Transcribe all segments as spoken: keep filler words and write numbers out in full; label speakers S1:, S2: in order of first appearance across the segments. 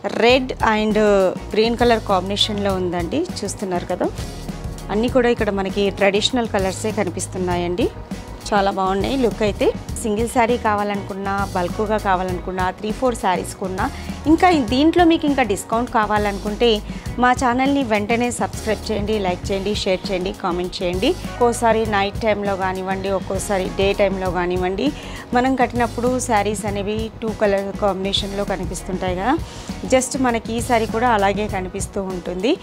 S1: Red and green colour కాంబినేషన్లో ఉందండి. చూస్తున్నారు కదా, అన్నీ కూడా ఇక్కడ మనకి ట్రెడిషనల్ కలర్సే కనిపిస్తున్నాయండి. చాలా బాగున్నాయి లుక్ అయితే. సింగిల్ శారీ కావాలనుకున్నా, బల్క్గా కావాలనుకున్నా, త్రీ ఫోర్ శారీస్ కొన్నా, ఇంకా దీంట్లో మీకు ఇంకా డిస్కౌంట్ కావాలనుకుంటే మా ఛానల్ని వెంటనే సబ్స్క్రైబ్ చేయండి, లైక్ చేయండి, షేర్ చేయండి, కామెంట్ చేయండి. ఒక్కోసారి నైట్ టైంలో కానివ్వండి, ఒక్కోసారి డే టైంలో కానివ్వండి, మనం కట్టినప్పుడు శారీస్ అనేవి టూ కలర్ కాంబినేషన్లో కనిపిస్తుంటాయి కదా, జస్ట్ మనకి ఈ శారీ కూడా అలాగే కనిపిస్తూ ఉంటుంది.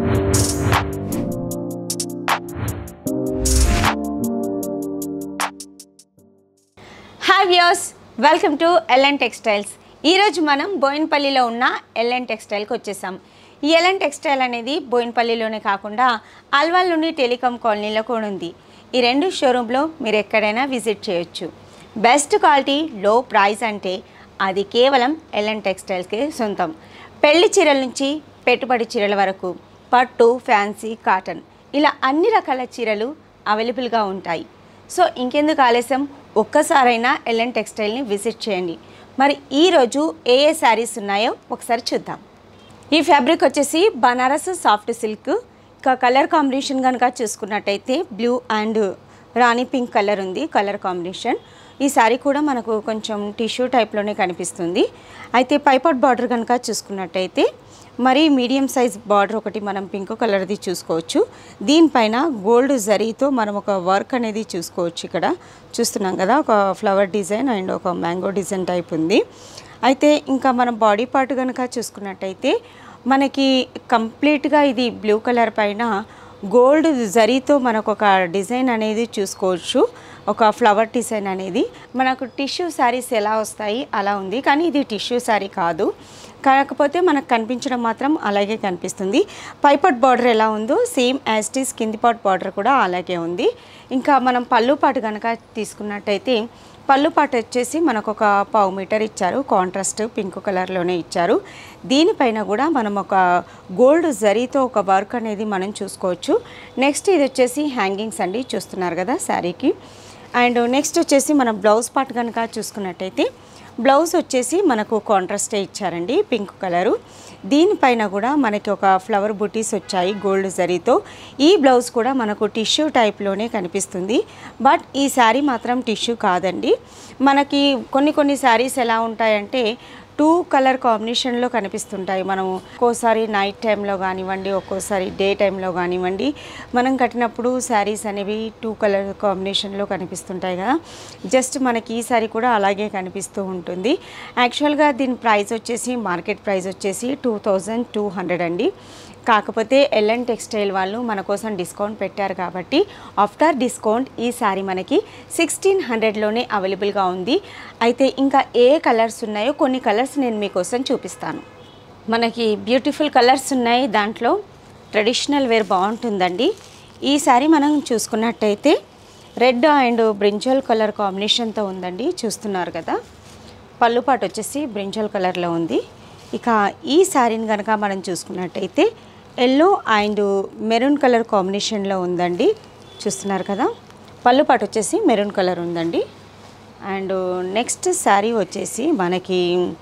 S1: Hi viewers, welcome to LN textiles. ఈరోజు మనం బోయిన్పల్లిలో ఉన్న ఎల్ఎన్ టెక్స్టైల్కి వచ్చేసాం. ఈ ఎల్ఎన్ టెక్స్టైల్ అనేది బోయిన్పల్లిలోనే కాకుండా అల్వాల్లోని టెలికాం కాలనీలో కూడా ఉంది. ఈ రెండు షోరూంలో మీరు ఎక్కడైనా విజిట్ చేయొచ్చు. బెస్ట్ క్వాలిటీ, లో ప్రైస్ అంటే అది కేవలం ఎల్ఎన్ టెక్స్టైల్స్కే సొంతం. పెళ్లి చీరల నుంచి పెట్టుబడి చీరల వరకు, పట్టు, ఫ్యాన్సీ, కాటన్, ఇలా అన్ని రకాల చీరలు అవైలబుల్గా ఉంటాయి. సో ఇంకెందుకు ఆలస్యం, ఒక్కసారైనా ఎల్ఎన్ టెక్స్టైల్ని విజిట్ చేయండి. మరి ఈరోజు ఏ ఏ శారీస్ ఉన్నాయో ఒకసారి చూద్దాం. ఈ ఫ్యాబ్రిక్ వచ్చేసి బనారస్ సాఫ్ట్ సిల్క్. ఇంకా కలర్ కాంబినేషన్ కనుక చూసుకున్నట్టయితే blue and rani pink colour ఉంది కలర్ కాంబినేషన్. ఈ శారీ కూడా మనకు కొంచెం టిష్యూ టైప్లోనే కనిపిస్తుంది. అయితే పైపాట్ బార్డర్ కనుక చూసుకున్నట్టయితే మరి మీడియం సైజ్ బార్డర్ ఒకటి మనం పింక్ కలర్ది చూసుకోవచ్చు. దీనిపైన గోల్డ్ జరీతో మనం ఒక వర్క్ అనేది చూసుకోవచ్చు. ఇక్కడ చూస్తున్నాం కదా, ఒక ఫ్లవర్ డిజైన్ అండ్ ఒక మ్యాంగో డిజైన్ టైప్ ఉంది. అయితే ఇంకా మనం బాడీ పార్ట్ కనుక చూసుకున్నట్టయితే మనకి కంప్లీట్గా ఇది బ్లూ కలర్ పైన గోల్డ్ జరీతో మనకు ఒక డిజైన్ అనేది చూసుకోవచ్చు. ఒక ఫ్లవర్ డిజైన్ అనేది మనకు టిష్యూ శారీస్ ఎలా వస్తాయి అలా ఉంది, కానీ ఇది టిష్యూ శారీ కాదు. కాకపోతే మనకు కనిపించడం మాత్రం అలాగే కనిపిస్తుంది. పైపాట్ బార్డర్ ఎలా ఉందో సేమ్ యాజ్ ఇట్ ఈస్ కింది పాట్ బార్డర్ కూడా అలాగే ఉంది. ఇంకా మనం పళ్ళు పాటు కనుక తీసుకున్నట్టయితే పళ్ళు పాటు వచ్చేసి మనకు ఒక పావు మీటర్ ఇచ్చారు. కాంట్రాస్ట్ పింక్ కలర్లోనే ఇచ్చారు. దీనిపైన కూడా మనం ఒక గోల్డ్ జరీతో ఒక వర్క్ అనేది మనం చూసుకోవచ్చు. నెక్స్ట్ ఇది వచ్చేసి హ్యాంగింగ్స్ అండి, చూస్తున్నారు కదా శారీకి. అండ్ నెక్స్ట్ వచ్చేసి మనం బ్లౌజ్ పార్ట్ కనుక చూసుకున్నట్టయితే బ్లౌజ్ వచ్చేసి మనకు కాంట్రాస్టే ఇచ్చారండి, పింక్ కలరు. దీనిపైన కూడా మనకి ఒక ఫ్లవర్ బుటీస్ వచ్చాయి గోల్డ్ జరీతో. ఈ బ్లౌజ్ కూడా మనకు టిష్యూ టైప్లోనే కనిపిస్తుంది, బట్ ఈ శారీ మాత్రం టిష్యూ కాదండి. మనకి కొన్ని కొన్ని శారీస్ ఎలా ఉంటాయంటే టూ కలర్ కాంబినేషన్లో కనిపిస్తుంటాయి. మనము ఒక్కోసారి నైట్ టైంలో కానివ్వండి, ఒక్కోసారి డే టైంలో కానివ్వండి, మనం కట్టినప్పుడు శారీస్ అనేవి టూ కలర్ కాంబినేషన్లో కనిపిస్తుంటాయి కదా, జస్ట్ మనకి ఈ శారీ కూడా అలాగే కనిపిస్తూ ఉంటుంది. యాక్చువల్గా దీని ప్రైస్ వచ్చేసి మార్కెట్ ప్రైస్ వచ్చేసి టూ థౌజండ్ టూ హండ్రెడ్ అండి. కాకపోతే ఎల్ఎన్ టెక్స్టైల్ వాళ్ళు మన కోసం డిస్కౌంట్ పెట్టారు కాబట్టి ఆఫ్టర్ డిస్కౌంట్ ఈ శారీ మనకి సిక్స్టీన్ హండ్రెడ్లోనే అవైలబుల్గా ఉంది. అయితే ఇంకా ఏ కలర్స్ ఉన్నాయో కొన్ని కలర్స్ నేను మీకోసం చూపిస్తాను. మనకి బ్యూటిఫుల్ కలర్స్ ఉన్నాయి, దాంట్లో ట్రెడిషనల్ వేర్ బాగుంటుందండి. ఈ శారీ మనం చూసుకున్నట్టయితే రెడ్ అండ్ బ్రింజల్ కలర్ కాంబినేషన్తో ఉందండి, చూస్తున్నారు కదా. పళ్ళు పాటు వచ్చేసి బ్రింజల్ కలర్లో ఉంది. ఇక ఈ శారీని కనుక మనం చూసుకున్నట్టయితే ఎల్లో అండ్ మెరూన్ కలర్ కాంబినేషన్లో ఉందండి, చూస్తున్నారు కదా. పళ్ళు పాటు వచ్చేసి మెరూన్ కలర్ ఉందండి. అండ్ నెక్స్ట్ శారీ వచ్చేసి మనకి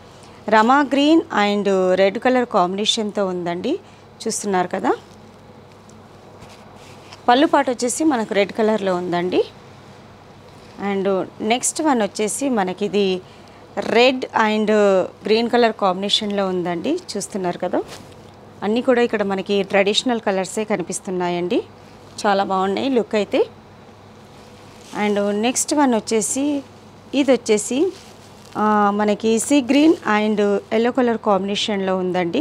S1: rama green and red colour కాంబినేషన్తో ఉందండి, చూస్తున్నారు కదా. పళ్ళు పాటు వచ్చేసి మనకు రెడ్ కలర్లో ఉందండి. అండ్ నెక్స్ట్ వన్ వచ్చేసి మనకి ఇది రెడ్ అండ్ గ్రీన్ కలర్ కాంబినేషన్లో ఉందండి, చూస్తున్నారు కదా. అన్నీ కూడా ఇక్కడ మనకి ట్రెడిషనల్ కలర్సే కనిపిస్తున్నాయండి. చాలా బాగున్నాయి లుక్ అయితే. అండ్ నెక్స్ట్ వన్ వచ్చేసి ఇది వచ్చేసి మనకి sea green and yellow colour కాంబినేషన్లో ఉందండి.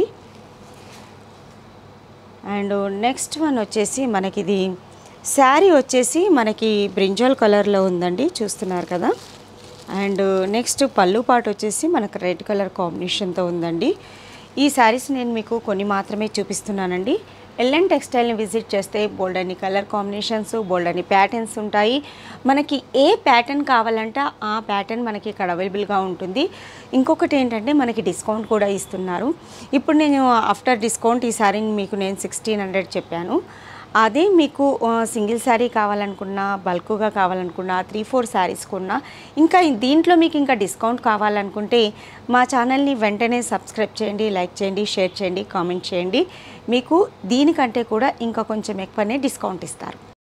S1: అండ్ నెక్స్ట్ వన్ వచ్చేసి మనకి ఇది శారీ వచ్చేసి మనకి బ్రింజల్ కలర్లో ఉందండి, చూస్తున్నారు కదా. అండ్ నెక్స్ట్ పళ్ళు పాటు వచ్చేసి మనకు రెడ్ కలర్ కాంబినేషన్తో ఉందండి. ఈ శారీస్ నేను మీకు కొన్ని మాత్రమే చూపిస్తున్నానండి. ఎల్ఎన్ టెక్స్టైల్ని విజిట్ చేస్తే బోల్డ్ అని కలర్ కాంబినేషన్స్, బోల్డ్ అని ప్యాటర్న్స్ ఉంటాయి. మనకి ఏ ప్యాటర్న్ కావాలంటే ఆ ప్యాటర్న్ మనకి ఇక్కడ అవైలబుల్గా ఉంటుంది. ఇంకొకటి ఏంటంటే మనకి డిస్కౌంట్ కూడా ఇస్తున్నారు. ఇప్పుడు నేను ఆఫ్టర్ డిస్కౌంట్ ఈ శారీని మీకు నేను సిక్స్టీన్ హండ్రెడ్ చెప్పాను. అదే మీకు సింగిల్ శారీ కావాలనుకున్నా, బల్క్గా కావాలనుకున్నా, త్రీ ఫోర్ శారీస్ కొన్నా, ఇంకా దీంట్లో మీకు ఇంకా డిస్కౌంట్ కావాలనుకుంటే మా ఛానల్ని వెంటనే సబ్స్క్రైబ్ చేయండి, లైక్ చేయండి, షేర్ చేయండి, కామెంట్ చేయండి. మీకు దీనికంటే కూడా ఇంకా కొంచెం ఎక్కువనే డిస్కౌంట్ ఇస్తారు.